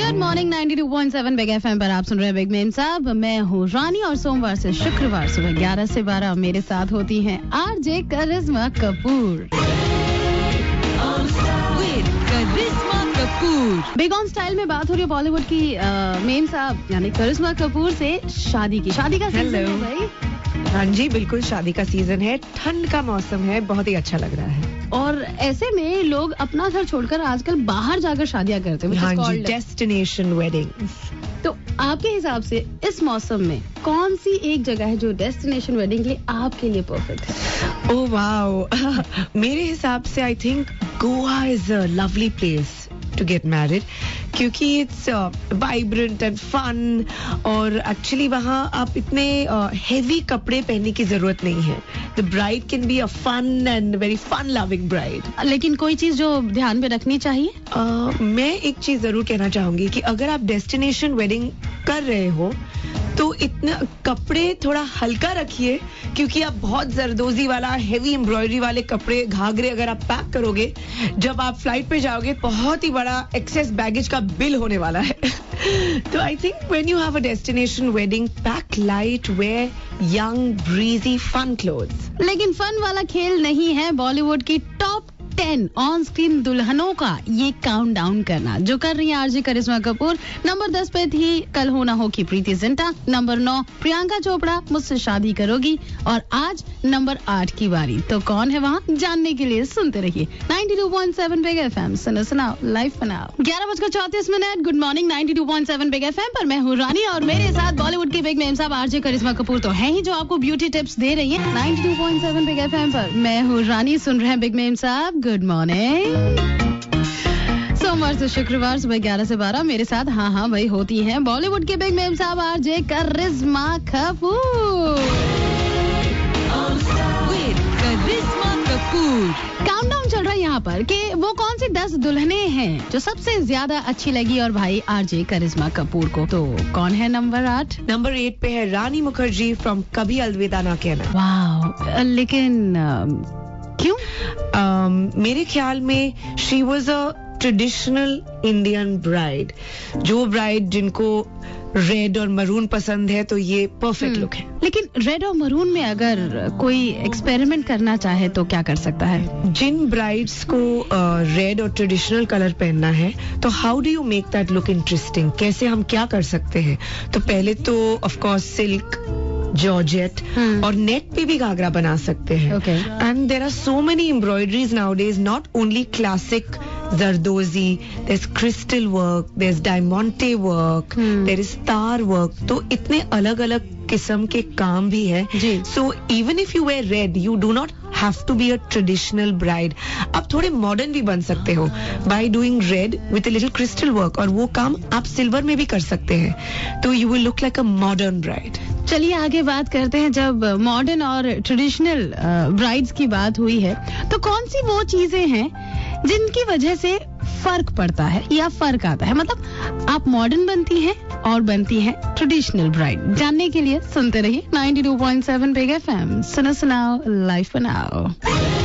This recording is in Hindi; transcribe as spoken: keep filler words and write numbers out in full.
Good morning ninety two point seven Big FM पर आप सुन रहे हैं बिग मेम साहब। मैं हूँ रानी और सोमवार से शुक्रवार सुबह ग्यारह से बारह मेरे साथ होती हैं RJ Karishma Kapoor. Karishma Kapoor big on style में बात हो रही है बॉलीवुड की मेम साहब यानी करिश्मा कपूर से शादी की शादी का सीजन है भाई। हाँ जी बिल्कुल, शादी का सीजन है, ठंड का मौसम है, बहुत ही अच्छा लग रहा है। और ऐसे में लोग अपना घर छोड़कर आजकल बाहर जाकर शादियां करते हैं। हाँ जी, डेस्टिनेशन वेडिंग्स। तो आपके हिसाब से इस मौसम में कौन सी एक जगह है जो डेस्टिनेशन वेडिंग के लिए आपके लिए परफेक्ट है? ओह वाओ मेरे हिसाब से I think Goa is a lovely place to get married क्योंकि it's uh, vibrant and fun और एक्चुअली वहाँ आप इतने हेवी uh, कपड़े पहनने की जरूरत नहीं है। The bride can be a fun and very fun loving bride। लेकिन कोई चीज जो ध्यान में रखनी चाहिए? uh, मैं एक चीज जरूर कहना चाहूंगी कि अगर आप डेस्टिनेशन वेडिंग कर रहे हो तो इतना कपड़े थोड़ा हल्का रखिए क्योंकि आप बहुत जरदोजी वाला हेवी एम्ब्रॉयडरी वाले कपड़े घाघरे अगर आप पैक करोगे जब आप फ्लाइट पे जाओगे बहुत ही बड़ा एक्सेस बैगेज का बिल होने वाला है। तो I think when you have a destination wedding pack light wear young breezy fun clothes. लेकिन फन वाला खेल नहीं है बॉलीवुड की टॉप टेन ऑन स्क्रीन दुल्हनों का ये काउंट डाउन करना जो कर रही है आरजे करिश्मा कपूर। नंबर दस पे थी कल होना हो की प्रीति जिंटा, नंबर नौ प्रियंका चोपड़ा मुझसे शादी करोगी और आज नंबर आठ की बारी। तो कौन है वहाँ जानने के लिए सुनते रहिए ninety two point seven Big FM. सुनो सुनाओ लाइव बनाओ। ग्यारह बजकर चौतीस minute good morning ninety two point seven Big FM पर मैं हूँ रानी और मेरे साथ बॉलीवुड के big memsahib RJ Karishma Kapoor तो है ही जो आपको ब्यूटी टिप्स दे रही है ninety two point seven Big FM पर। मैं हूँ रानी, सुन रहे हैं big memsahib. Good morning. सोमवार से शुक्रवार सुबह ग्यारह से बारह मेरे साथ हाँ हाँ भाई होती हैं बॉलीवुड के big memsahib RJ Karishma Kapoor. Karishma Kapoor countdown चल रहा है यहाँ पर कि वो कौन सी दस दुल्हने हैं जो सबसे ज्यादा अच्छी लगी और भाई आरजे करिश्मा कपूर को। तो कौन है नंबर आठ? नंबर एट पे है रानी मुखर्जी फ्रॉम कभी अलविदा ना कहना। वाह, लेकिन क्यों? um, मेरे ख्याल में she was a traditional Indian bride. जो ब्राइड जिनको रेड और मरून पसंद है तो ये परफेक्ट लुक है। लेकिन रेड और मरून में अगर कोई एक्सपेरिमेंट करना चाहे तो क्या कर सकता है? जिन ब्राइड्स को रेड uh, और ट्रेडिशनल कलर पहनना है तो how do you make that look interesting? कैसे हम क्या कर सकते हैं? तो पहले तो ऑफ कोर्स सिल्क, जॉर्जेट और नेक पे भी घाघरा बना सकते हैं। And there are so many embroideries nowadays, not only classic zardozi, there is crystal work, there is diamond work, there is star work. तो इतने अलग अलग किस्म के काम भी है। So even if you wear red you do not have to be a traditional bride। आप थोड़े मॉडर्न भी बन सकते हो by doing red with a little crystal work और वो काम आप सिल्वर में भी कर सकते हैं तो you will look like a modern bride। चलिए आगे बात करते हैं। जब मॉडर्न और ट्रेडिशनल ब्राइड्स की बात हुई है तो कौन सी वो चीजें हैं जिनकी वजह से फर्क पड़ता है या फर्क आता है? मतलब आप मॉडर्न बनती हैं और बनती हैं ट्रेडिशनल ब्राइड। जानने के लिए सुनते रहिए ninety two point seven Big FM. सुनो सुनाओ लाइफ बनाओ।